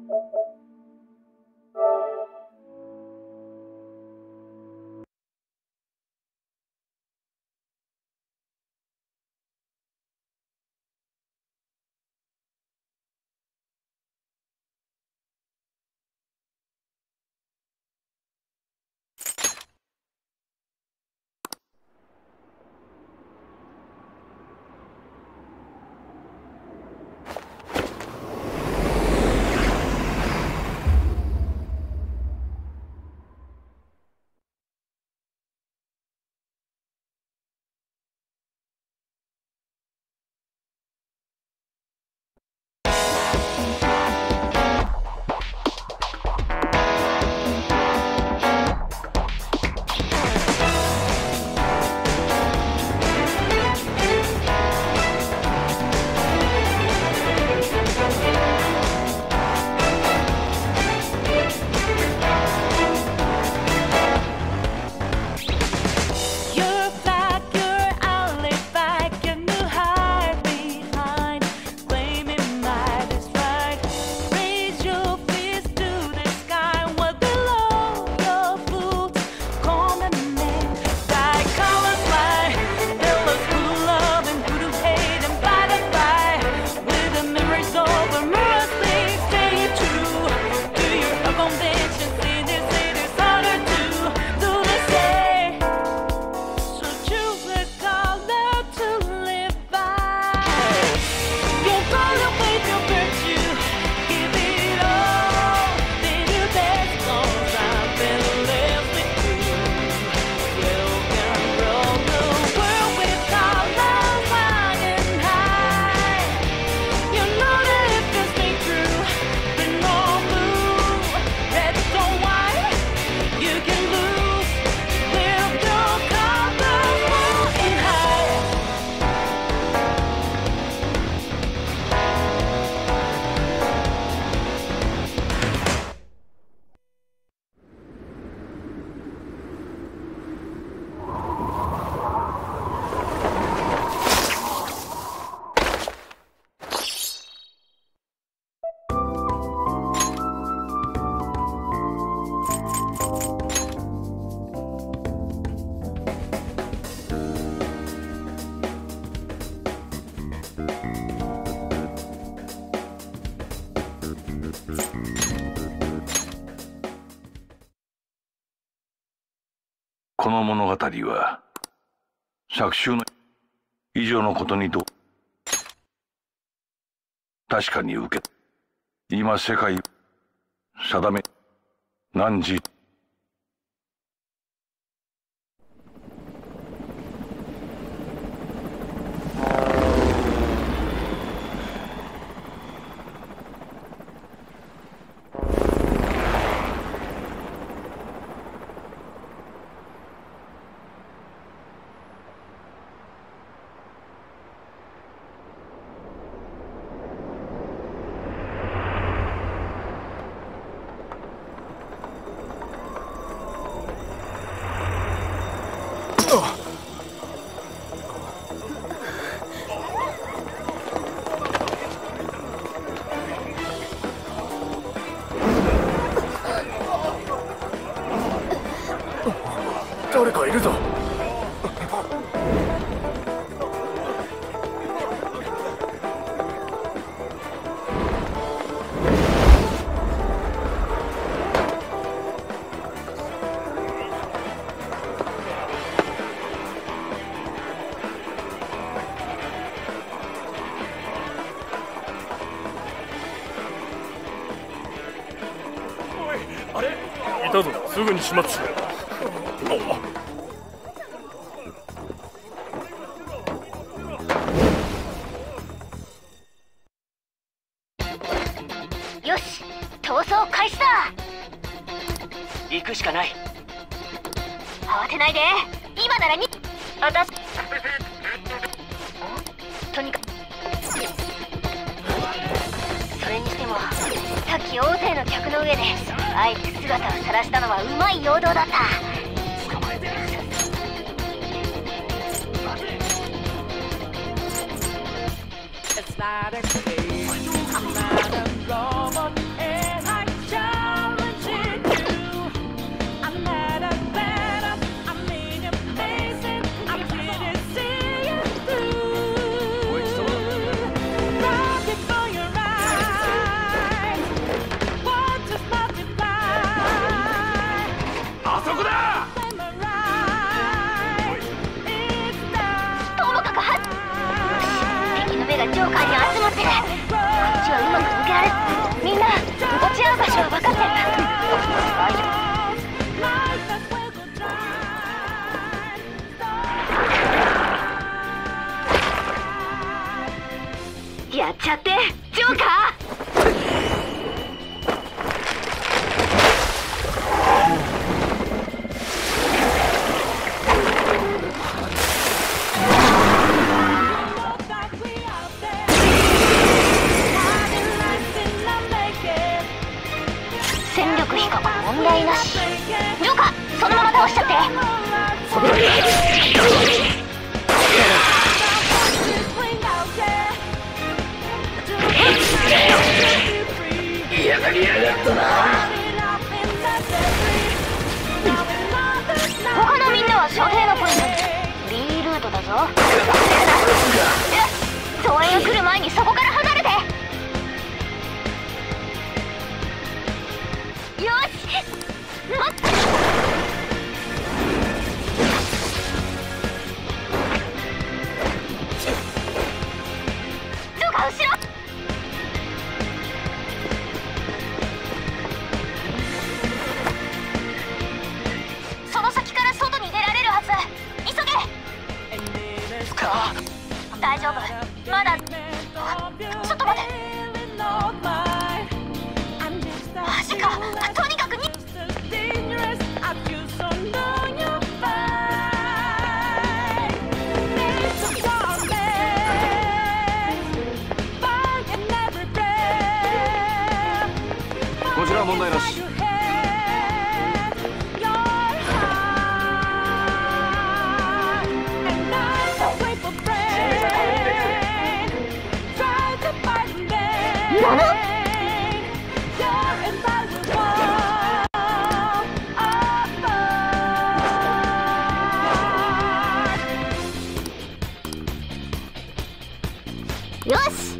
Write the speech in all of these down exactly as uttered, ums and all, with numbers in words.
この物語は作中の以上のことにと確かに受け今世界定め汝誰かいるぞ。おい、あれ？いたぞ。すぐに始末しろ。 よし、逃走開始だ。 行くしかない。 慌てないで。今ならにあたとにかくそれにしてもさっき大勢の客の上であえて姿を晒したのはうまい陽動だった。It's not a case, I'm not a Roman and 問題なし。ジョーカー、そのまま倒しちゃって。 嫌がりやがったな。 他のみんなは所定のポイント B ルートだぞ。増援が来る前にそこから離れて。よし、待って。どうか後ろ。その先から外に出られるはず。急げ。大丈夫、まだ。ちょっと待って。マジか。とにかくに。 こちらは問題なし。 よし。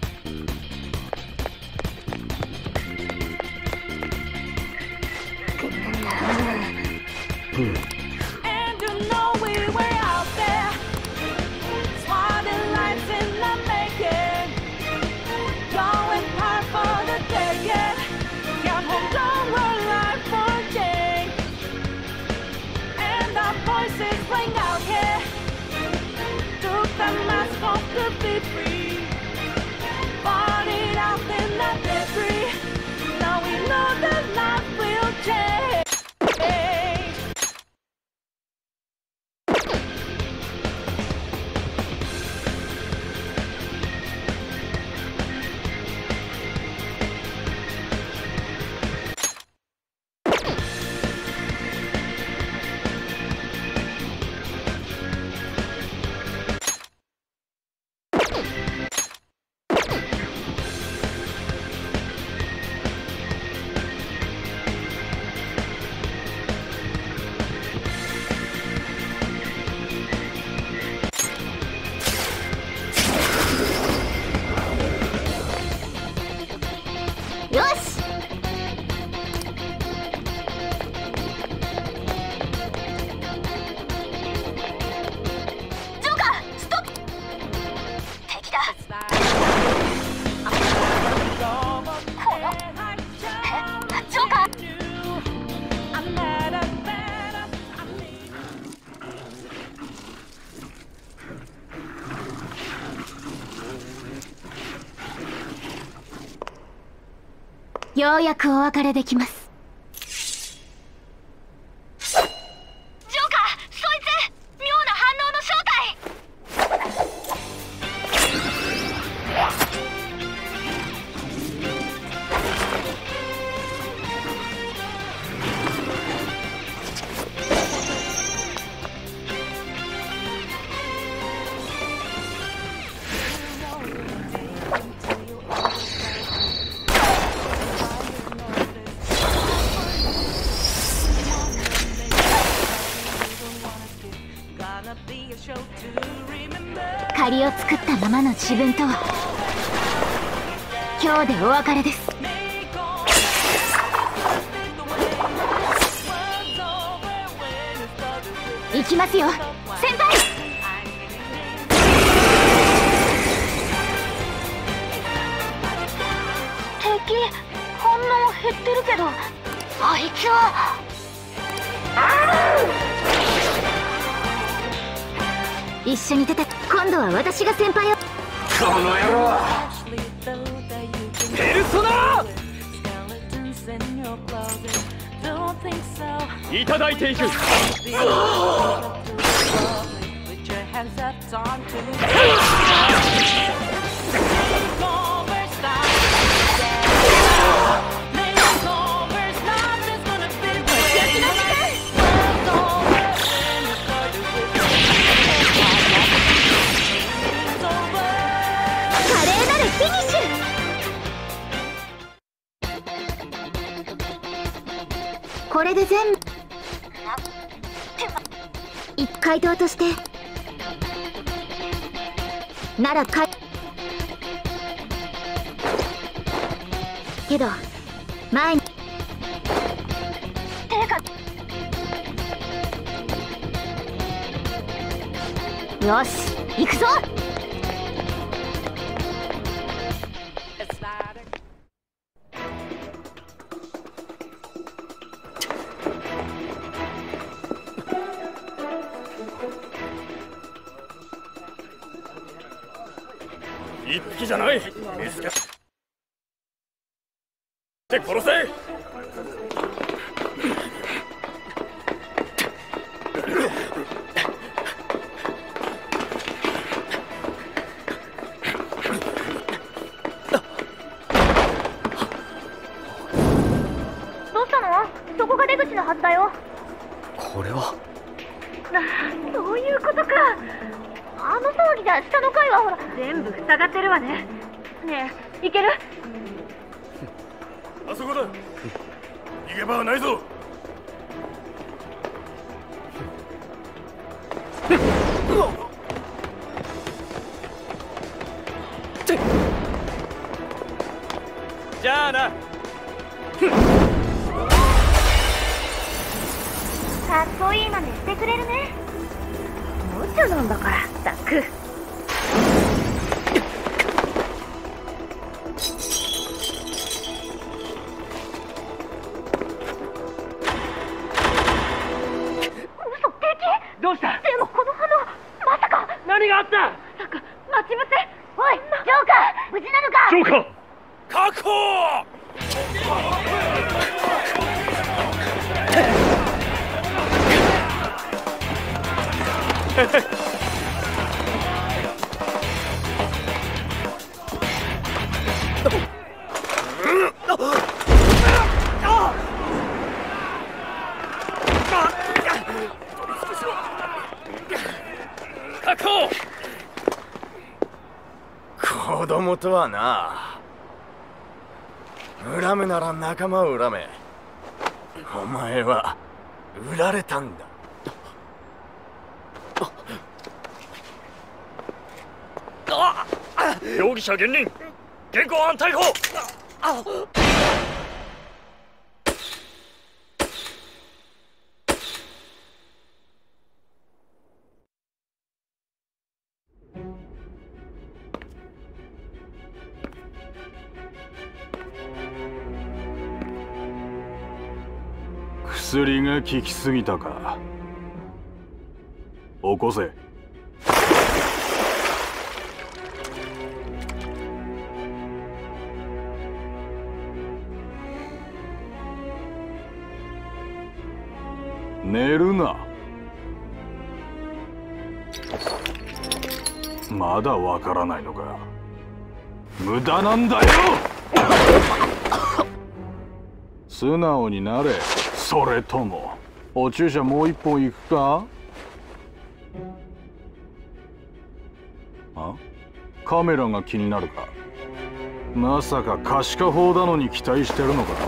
よし。ジョーカー、ストップ。敵だ。このえジョーカー。ようやくお別れできます。ジョーカー、そいつ妙な反応の正体。借りを作ったままの自分とは今日でお別れです。行きますよ先輩。敵反応減ってるけど、あいつは一緒に出て。今度は私が先輩を。 この野郎。 ペルソナいただいていく。 これで全部一回答としてならかいけど前にてかよし行くぞ。 一匹じゃない。見つけて殺せ。 どうしたの？そこが出口のはずだよ。 これはな、そういうことか。あの騒ぎじゃ下の階はほら全部塞がってるわね。ねえ、行ける？ あそこだ。逃げ場はないぞ。じゃあな。 かっこいい真似してくれるね。おもちゃなんだから、ザック。 どうした？ でもこの花、まさか。 何があった？ まさか待ち伏せ。おい、ジョーカー、無事なのか？ ジョーカー確保。確保。 子供とはな。恨むなら仲間を恨め。お前は売られたんだ。 容疑者現任。現行犯逮捕。 薬が効きすぎたか。起こせ。寝るな。まだわからないのか。無駄なんだよ。素直になれ。それともお注射もう一本行くか？あ？カメラが気になるか？まさか可視化法なのに期待してるのか？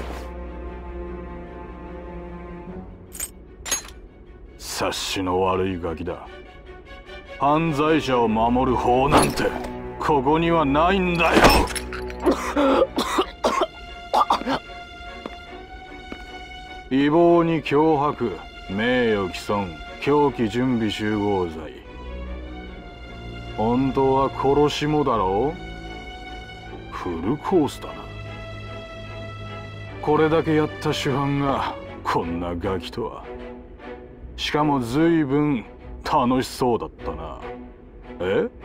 察しの悪いガキだ。犯罪者を守る法なんてここにはないんだよ。違法に脅迫、名誉毀損、凶器準備集合罪。本当は殺しもだろう？フルコースだな。これだけやった主犯がこんなガキとは。しかも随分楽しそうだったな。え？